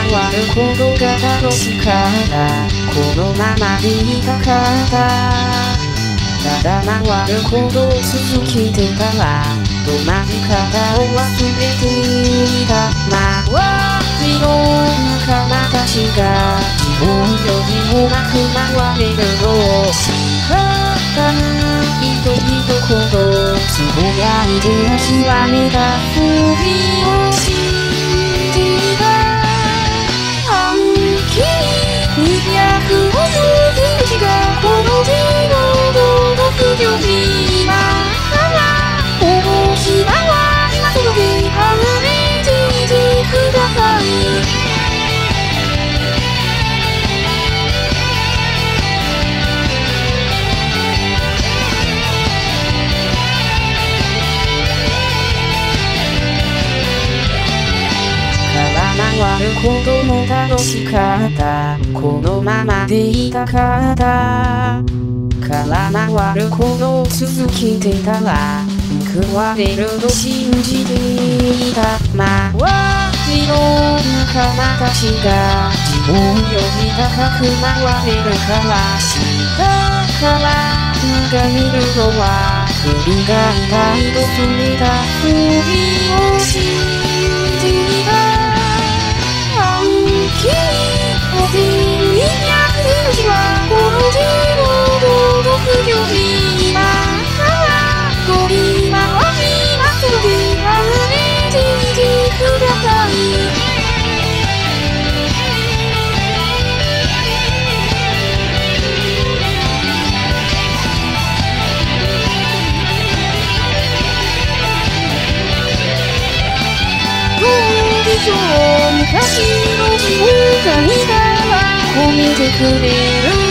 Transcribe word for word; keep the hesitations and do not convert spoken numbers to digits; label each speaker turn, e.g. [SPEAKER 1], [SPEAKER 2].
[SPEAKER 1] わることが楽しかった。このままでいたかった。ただ回るほど続けてたらどまり方を忘れていた。周りの仲間たちが自分よりもなく回れるのを仕方ないと一言つぶやいて諦めたふりをしていた。半径にひゃくごじゅうセンチがこの手の届く距離今からお星は今その手離れていてください。回ることも楽しかった。このままでいたかった。から回ることを続けてたら報われると信じていた。周りの仲間たちが自分より高く回れるから下から眺めるのは首が痛いと決めたふりをしていた。君を手に握るはこの手の届く距離今から飛び回りますので離れていてください。どうでしょう昔の自分が見たら褒めてくれる